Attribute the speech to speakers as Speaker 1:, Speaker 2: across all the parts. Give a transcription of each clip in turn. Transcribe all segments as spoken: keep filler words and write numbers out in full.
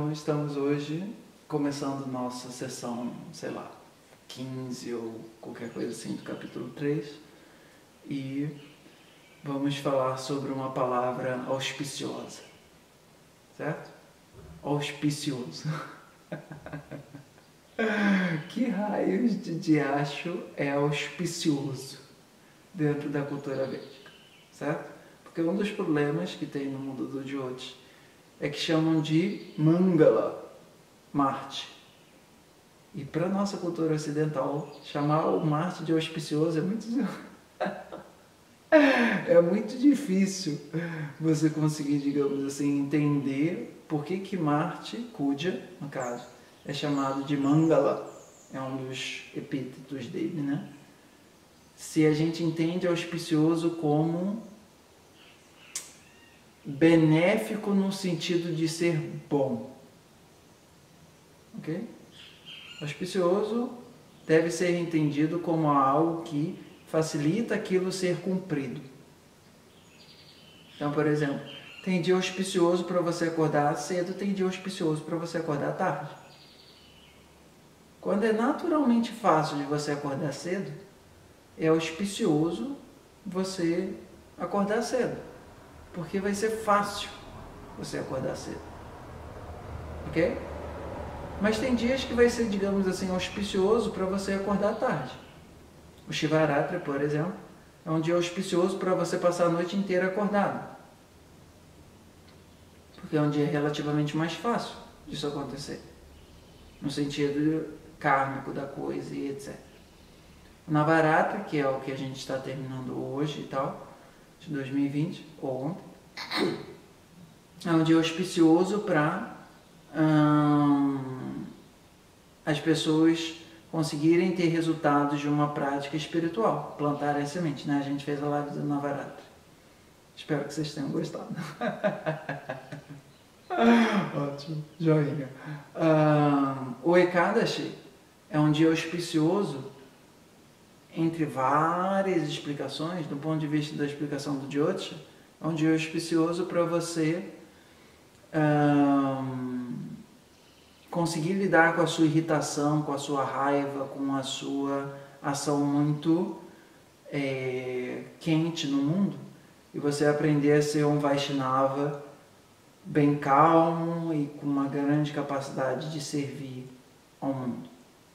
Speaker 1: Então estamos hoje começando nossa sessão, sei lá, quinze ou qualquer coisa assim do capítulo três e vamos falar sobre uma palavra auspiciosa, certo? Auspicioso. Que raios de diacho é auspicioso dentro da cultura védica, certo? Porque um dos problemas que tem no mundo do Jyotish é que chamam de Mangala, Marte. E para nossa cultura ocidental, chamar o Marte de auspicioso é muito é muito difícil você conseguir, digamos assim, entender por que que Marte, Kuja, no caso, é chamado de Mangala, é um dos epítetos dele, né? Se a gente entende auspicioso como benéfico no sentido de ser bom, ok? Auspicioso deve ser entendido como algo que facilita aquilo ser cumprido. Então, por exemplo, tem dia auspicioso para você acordar cedo, tem dia auspicioso para você acordar tarde. Quando é naturalmente fácil de você acordar cedo, é auspicioso você acordar cedo, porque vai ser fácil você acordar cedo, ok? Mas tem dias que vai ser, digamos assim, auspicioso para você acordar tarde. O Shivaratri, por exemplo, é um dia auspicioso para você passar a noite inteira acordado, porque é um dia relativamente mais fácil disso acontecer, no sentido kármico da coisa e etcétera. O Navaratri, que é o que a gente está terminando hoje e tal, de dois mil e vinte, ou ontem, é um dia auspicioso para hum, as pessoas conseguirem ter resultados de uma prática espiritual, plantarem a semente, né? A gente fez a live do Navaratri. Espero que vocês tenham gostado. Ótimo, joinha. Hum, o Ekadashi é um dia auspicioso, entre várias explicações, do ponto de vista da explicação do Jyotish, é um dia auspicioso para você hum, conseguir lidar com a sua irritação, com a sua raiva, com a sua ação muito é, quente no mundo, e você aprender a ser um Vaishnava bem calmo e com uma grande capacidade de servir ao mundo,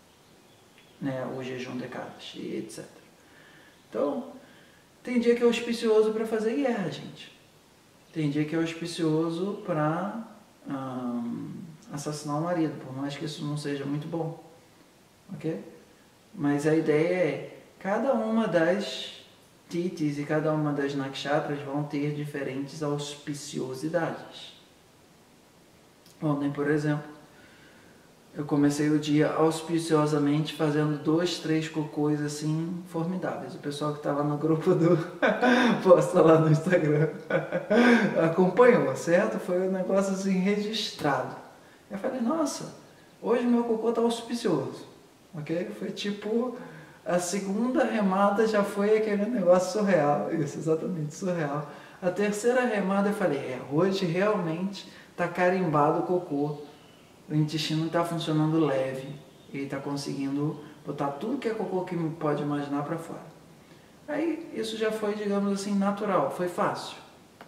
Speaker 1: né? O jejum de Ekadashi, etcétera. Então, tem dia que é auspicioso para fazer guerra, gente. Tem dia que é auspicioso para hum, assassinar o marido, por mais que isso não seja muito bom, ok? Mas a ideia é, cada uma das titis e cada uma das nakshatras vão ter diferentes auspiciosidades. Ontem, por exemplo, eu comecei o dia auspiciosamente fazendo dois, três cocôs assim formidáveis. O pessoal que está lá no grupo do posta lá no Instagram acompanhou, certo? Foi um negócio assim registrado. Eu falei, nossa, hoje meu cocô está auspicioso, ok? Foi tipo, a segunda remada já foi aquele negócio surreal, isso, exatamente, surreal. A terceira remada eu falei, é, hoje realmente está carimbado o cocô, o intestino está funcionando leve, ele está conseguindo botar tudo que é cocô que pode imaginar para fora. Aí isso já foi, digamos assim, natural, foi fácil.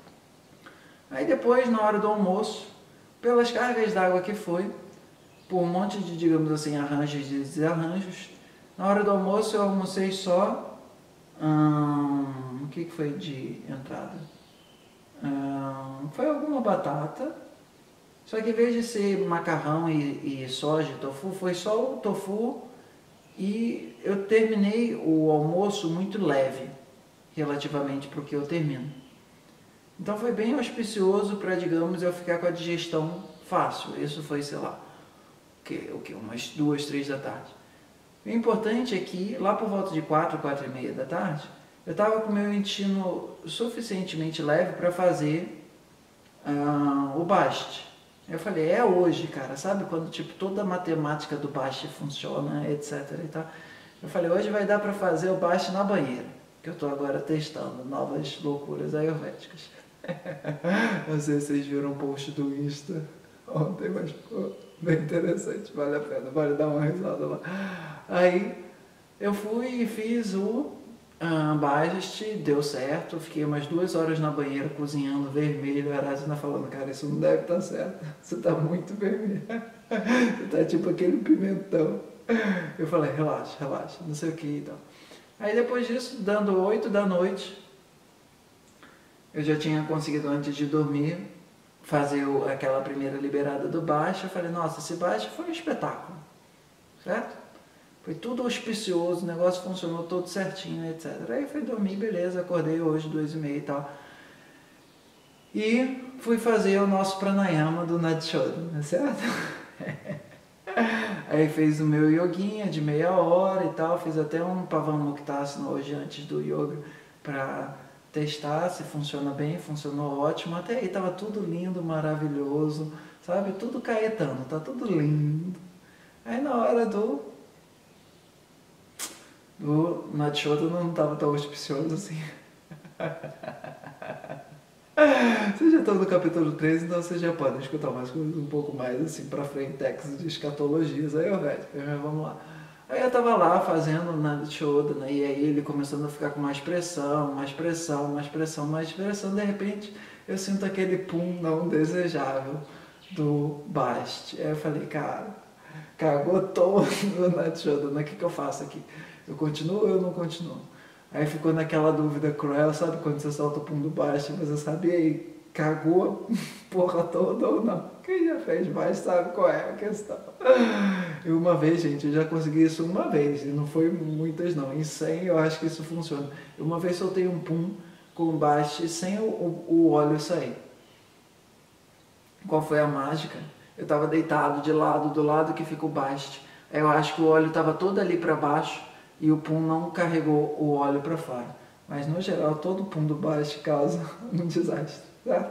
Speaker 1: Aí depois, na hora do almoço, pelas cargas d'água que foi, por um monte de, digamos assim, arranjos e desarranjos, na hora do almoço eu almocei só, hum, o que foi de entrada? Hum, foi alguma batata, só que em vez de ser macarrão e, e soja e tofu, foi só o tofu, e eu terminei o almoço muito leve, relativamente para o que eu termino. Então foi bem auspicioso para, digamos, eu ficar com a digestão fácil. Isso foi, sei lá, o que, o que, umas duas, três da tarde. O importante é que lá por volta de quatro, quatro e meia da tarde, eu estava com o meu intestino suficientemente leve para fazer uh, o baste. Eu falei, é hoje, cara, sabe quando tipo toda a matemática do baste funciona, etcétera e tal. Eu falei, hoje vai dar para fazer o baste na banheira, que eu estou agora testando novas loucuras ayurvédicas. Não sei se vocês viram o post do Insta ontem, mas ficou bem interessante, vale a pena, vale dar uma risada lá. Aí eu fui e fiz o uh, Bast, deu certo, fiquei umas duas horas na banheira cozinhando vermelho, a Erasina falando, cara, isso não deve estar certo, você tá muito vermelho, você tá tipo aquele pimentão. Eu falei, relaxa, relaxa, não sei o que e tal. Aí depois disso, dando oito da noite, eu já tinha conseguido antes de dormir fazer o, aquela primeira liberada do baixo. Eu falei, nossa, esse baixo foi um espetáculo, certo? Foi tudo auspicioso, o negócio funcionou todo certinho, etcétera. Aí fui dormir, beleza, acordei hoje, duas e meia e tal. E fui fazer o nosso pranayama do Nadshodhana, certo? Aí fez o meu yoguinha de meia hora e tal, fiz até um Pavamuktasana hoje antes do yoga para testar se funciona bem, funcionou ótimo, até aí tava tudo lindo, maravilhoso, sabe, tudo caetano, tá tudo lindo. Aí na hora do, do Nadshodhana não tava tão auspicioso assim. Vocês já estão no capítulo treze, então vocês já podem escutar umas coisas um pouco mais assim pra frente, textos de escatologias, aí eu vejo, vamos lá. Aí eu tava lá fazendo Nadshodhana, e aí ele começando a ficar com mais pressão, mais pressão, mais pressão, mais pressão, de repente eu sinto aquele pum não desejável do Bast. Aí eu falei, cara, cagou todo no Nadshodhana, o que que eu faço aqui? Eu continuo ou eu não continuo? Aí ficou naquela dúvida cruel, sabe quando você solta o pum do baixo, mas eu sabia aí, cagou a porra toda ou não? Quem já fez mais sabe qual é a questão. E uma vez, gente, eu já consegui isso uma vez, e não foi muitas não, em cem eu acho que isso funciona. Eu uma vez soltei um pum com o baixo sem o, o, o óleo sair. Qual foi a mágica? Eu estava deitado de lado, do lado que fica o baixo. Eu acho que o óleo estava todo ali para baixo, e o pum não carregou o óleo para fora. Mas no geral, todo pum do baixo causa um desastre, tá?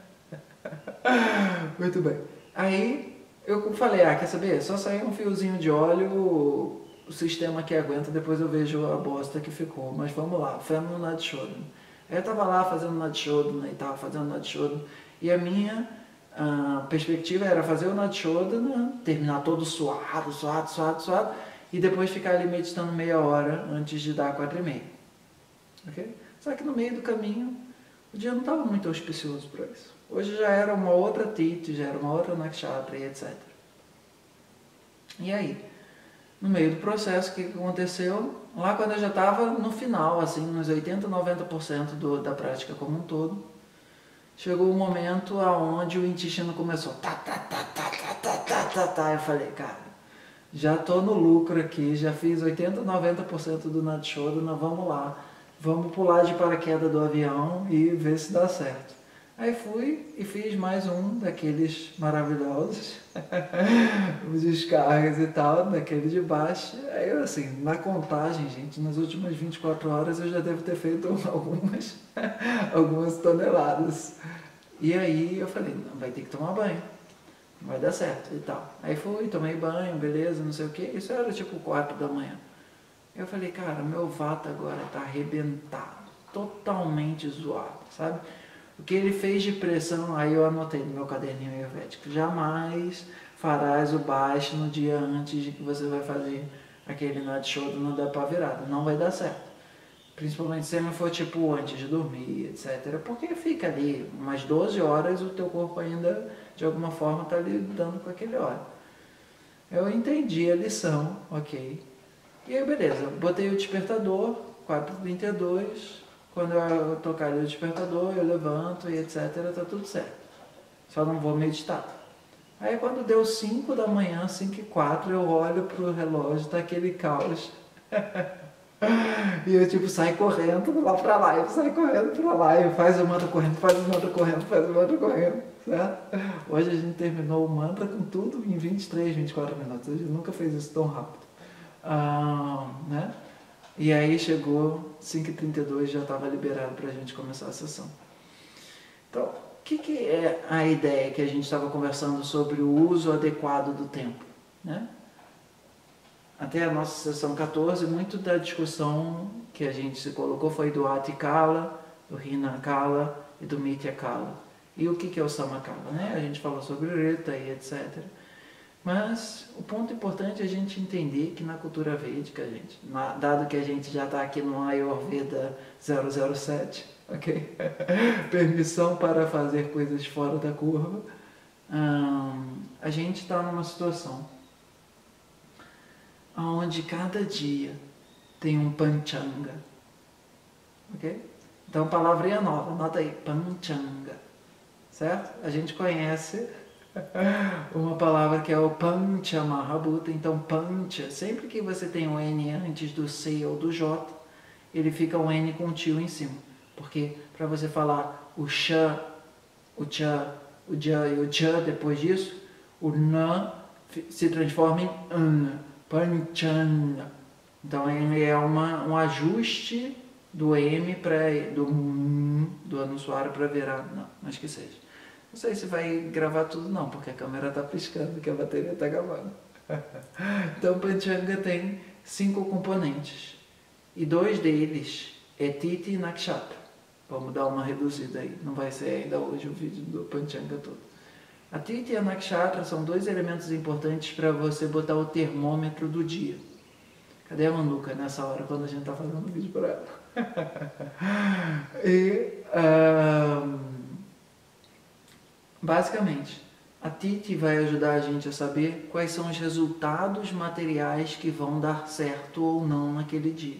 Speaker 1: Muito bem. Aí eu falei, ah, quer saber? Só sair um fiozinho de óleo, o sistema que aguenta, depois eu vejo a bosta que ficou. Mas vamos lá, fé no Nadshodhana. Aí eu tava lá fazendo Nadshodhana e tava fazendo Nadshodhana, e a minha a perspectiva era fazer o Nadshodhana, terminar todo suado, suado, suado, suado, e depois ficar ali meditando meia hora antes de dar quatro e meia. Okay? Só que no meio do caminho, o dia não estava muito auspicioso para isso. Hoje já era uma outra Titi, já era uma outra Nakshatra e etcétera. E aí, no meio do processo, o que aconteceu? Lá quando eu já estava no final, assim, nos oitenta, noventa por cento do, da prática como um todo, chegou o um momento aonde o intestino começou tá, tá, tá, tá, tá, tá, tá, tá, tá. Eu falei, cara, já estou no lucro aqui, já fiz oitenta, noventa por cento do Nadshodhana, vamos lá, vamos pular de paraquedas do avião e ver se dá certo. Aí fui e fiz mais um daqueles maravilhosos, os descargas e tal, daquele de baixo. Aí eu assim, na contagem, gente, nas últimas vinte e quatro horas eu já devo ter feito algumas, algumas toneladas. E aí eu falei, não, vai ter que tomar banho. Vai dar certo e tal. Aí fui, tomei banho, beleza, não sei o que. Isso era tipo quatro da manhã. Eu falei, cara, meu vata agora tá arrebentado, totalmente zoado, sabe? O que ele fez de pressão, aí eu anotei no meu caderninho ayurvédico, jamais farás o baixo no dia antes de que você vai fazer aquele Nadshodhana da pá virada. Não vai dar certo. Principalmente se não for tipo antes de dormir, etcétera. Porque fica ali umas doze horas, o teu corpo ainda de alguma forma está lidando com aquele óleo. Eu entendi a lição, ok. E aí beleza, botei o despertador, quatro e trinta e dois, quando eu tocar ali o despertador, eu levanto e etcétera, tá tudo certo. Só não vou meditar. Aí quando deu cinco da manhã, cinco e quatro, eu olho pro relógio, tá aquele caos. E eu tipo saio correndo lá pra lá, eu saio correndo pra lá, eu faz o mantra correndo, faz o mantra correndo, faz o mantra correndo, certo? Hoje a gente terminou o mantra com tudo em vinte e três, vinte e quatro minutos, a gente nunca fez isso tão rápido. Ah, né? E aí chegou cinco e trinta e dois, já estava liberado pra gente começar a sessão. Então, o que, que é a ideia que a gente estava conversando sobre o uso adequado do tempo, né? Até a nossa sessão quatorze, muito da discussão que a gente se colocou foi do Ati Kala, do Hina Kala e do Mitya Kala. E o que, que é o Samakala, né? A gente falou sobre Rita e etcétera. Mas o ponto importante é a gente entender que na cultura védica, gente, na, dado que a gente já está aqui no Ayurveda zero zero sete, ok? Permissão para fazer coisas fora da curva, hum, a gente está numa situação onde cada dia tem um Panchanga, ok? Então a palavrinha nova, anota aí, Panchanga, certo? A gente conhece uma palavra que é o Pancha Mahabhuta. Então Pancha, sempre que você tem um N antes do C ou do J, ele fica um N com um tio em cima. Porque para você falar o Sh, o Cha, o Ja e o Cha depois disso, o Na se transforma em An, Panchana. Então ele é uma, um ajuste do M para do M, do anunciário para virar, não, mas que seja. Não sei se vai gravar tudo não, porque a câmera está piscando, que a bateria está gravando. Então Panchanga tem cinco componentes. E dois deles é Titi e Nakshatra. Vamos dar uma reduzida aí, não vai ser ainda hoje o vídeo do Panchanga todo. A Titi e a Nakshatra são dois elementos importantes para você botar o termômetro do dia. Cadê a Manuka nessa hora, quando a gente está fazendo o vídeo para ela? E... Um, basicamente, a Titi vai ajudar a gente a saber quais são os resultados materiais que vão dar certo ou não naquele dia.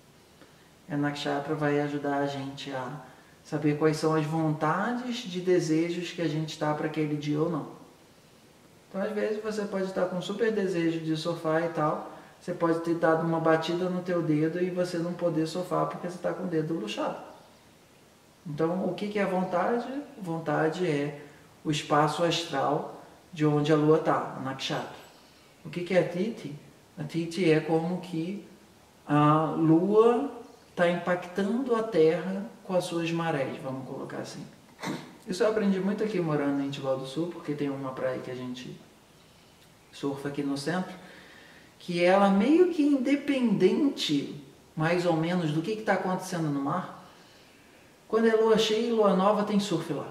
Speaker 1: A Nakshatra vai ajudar a gente a saber quais são as vontades de desejos que a gente está para aquele dia ou não. Então, às vezes, você pode estar com um super desejo de surfar e tal, você pode ter dado uma batida no teu dedo e você não poder surfar porque você está com o dedo luxado. Então, o que é a vontade? Vontade é o espaço astral de onde a lua está, a Nakshatra. O que é a Titi? A Titi é como que a lua está impactando a Terra com as suas marés, vamos colocar assim. Isso eu aprendi muito aqui morando em Tibau do Sul, porque tem uma praia que a gente surfa aqui no centro, que ela meio que independente, mais ou menos, do que está acontecendo no mar. Quando é lua cheia e lua nova, tem surf lá.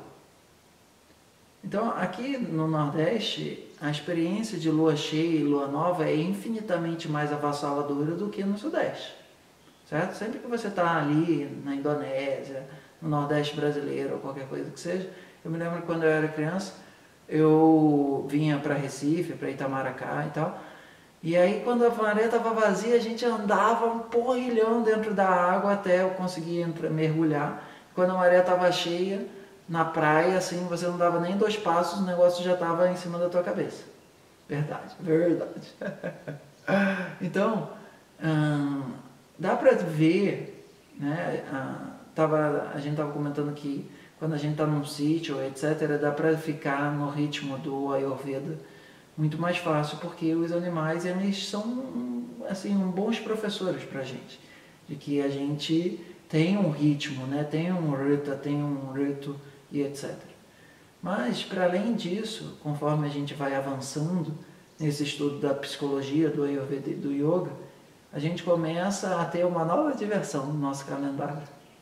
Speaker 1: Então, aqui no Nordeste, a experiência de lua cheia e lua nova é infinitamente mais avassaladora do que no Sudeste, certo? Sempre que você está ali na Indonésia, no Nordeste brasileiro ou qualquer coisa que seja, eu me lembro que quando eu era criança, eu vinha para Recife, para Itamaracá e tal, e aí quando a maré estava vazia, a gente andava um porrilhão dentro da água até eu conseguir entrar, mergulhar. Quando a maré estava cheia, na praia, assim, você não dava nem dois passos, o negócio já estava em cima da tua cabeça. Verdade, verdade. Então, hum, dá para ver, né, a, tava, a gente estava comentando que quando a gente está num sítio, etcétera, dá para ficar no ritmo do Ayurveda muito mais fácil, porque os animais, eles são, assim, bons professores para a gente, de que a gente tem um ritmo, né, tem um rita, tem um rito, e etcétera. Mas, para além disso, conforme a gente vai avançando nesse estudo da psicologia, do Ayurveda e do Yoga, a gente começa a ter uma nova diversão no nosso calendário.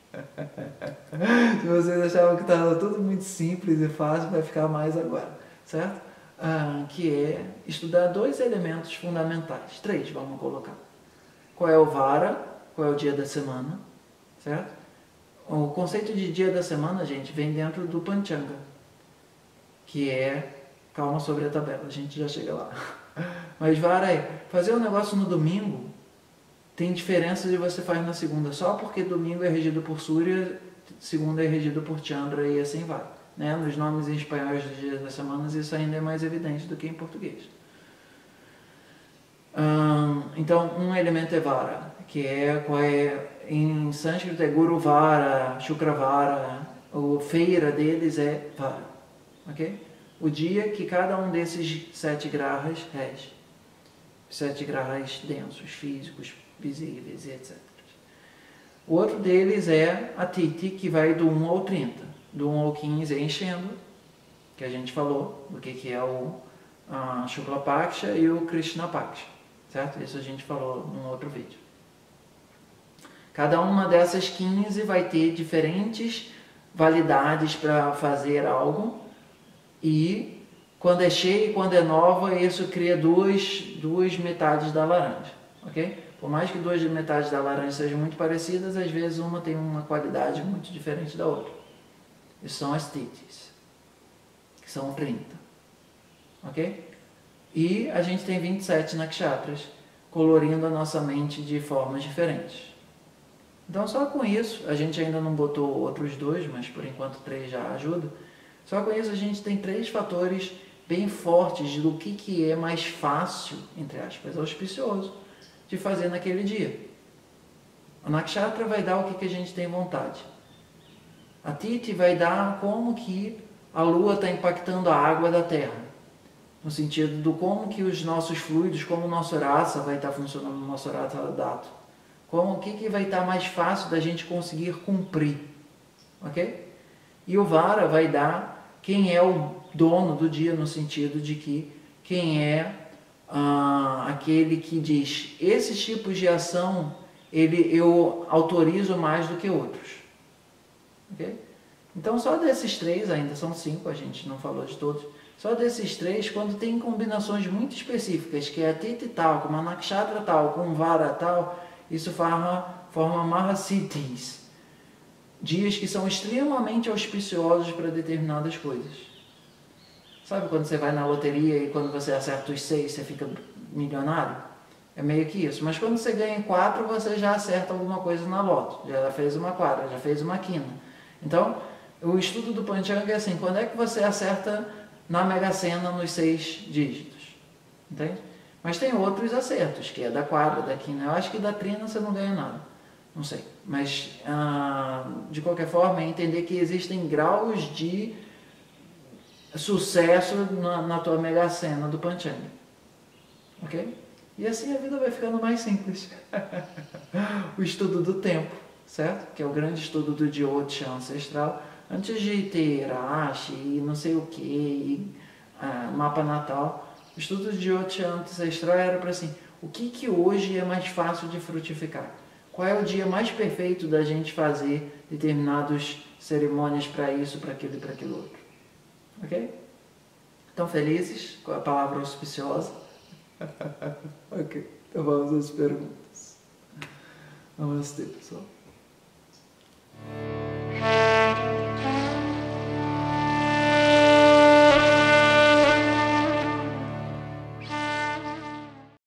Speaker 1: Se vocês achavam que estava tudo muito simples e fácil, vai ficar mais agora, certo? Ah, que é estudar dois elementos fundamentais, três vamos colocar. Qual é o Vara, qual é o dia da semana, certo? O conceito de dia da semana, gente, vem dentro do Panchanga, que é, calma sobre a tabela, a gente já chega lá. Mas Vara é, fazer um negócio no domingo tem diferença de você fazer na segunda, só porque domingo é regido por Surya, segunda é regido por Chandra e assim vai. Né? Nos nomes em espanhol dos dias das semanas isso ainda é mais evidente do que em português. Hum, então, um elemento é Vara, que é, qual é, em sânscrito é Guruvara, Shukravara, a feira deles é Vara, ok? O dia que cada um desses sete grahas rege, sete grahas densos, físicos, visíveis, etcétera. O outro deles é a Titi, que vai do um ao trinta, do um ao quinze é enchendo, que a gente falou, do que, que é o uh, Shukla Paksha e o Krishna Paksha, certo? Isso a gente falou num outro vídeo. Cada uma dessas quinze vai ter diferentes validades para fazer algo, e quando é cheia e quando é nova, isso cria duas, duas metades da laranja, ok? Por mais que duas metades da laranja sejam muito parecidas, às vezes uma tem uma qualidade muito diferente da outra. Isso são as titis, que são trinta, ok? E a gente tem vinte e sete nakshatras, colorindo a nossa mente de formas diferentes. Então só com isso, a gente ainda não botou outros dois, mas por enquanto três já ajuda. Só com isso a gente tem três fatores bem fortes do que, que é mais fácil, entre aspas, auspicioso, de fazer naquele dia. A nakshatra vai dar o que, que a gente tem vontade. A titi vai dar como que a lua está impactando a água da terra. No sentido do como que os nossos fluidos, como o nosso rasa vai estar funcionando no nosso rasa dato. Como, o que, que vai estar mais fácil da gente conseguir cumprir. Ok? E o vara vai dar quem é o dono do dia, no sentido de que quem é ah, aquele que diz, esses tipos de ação ele, eu autorizo mais do que outros. Okay? Então só desses três, ainda são cinco, a gente não falou de todos, só desses três, quando tem combinações muito específicas, que é a titi tal, com uma nakshatra tal, com vara tal, isso forma, forma mahasiddhis. Dias que são extremamente auspiciosos para determinadas coisas. Sabe quando você vai na loteria e quando você acerta os seis, você fica milionário? É meio que isso. Mas quando você ganha quatro, você já acerta alguma coisa na loto. Já fez uma quadra, já fez uma quina. Então, o estudo do Panchanga é assim, quando é que você acerta na Mega Sena nos seis dígitos? Entende? Mas tem outros acertos, que é da quadra, da quina. Eu acho que da trina você não ganha nada. Não sei, mas ah, de qualquer forma é entender que existem graus de sucesso na, na tua Mega Sena do Panchanga, ok? E assim a vida vai ficando mais simples. O estudo do tempo, certo? Que é o grande estudo do Jyotisha ancestral, antes de ter Rashi e não sei o que, e ah, mapa natal, o estudo do Jyotisha ancestral era para assim, o que que hoje é mais fácil de frutificar? Qual é o dia mais perfeito da gente fazer determinadas cerimônias para isso, para aquilo e para aquilo outro? Ok? Estão felizes com a palavra auspiciosa? Ok, então vamos às perguntas. Namastê, pessoal.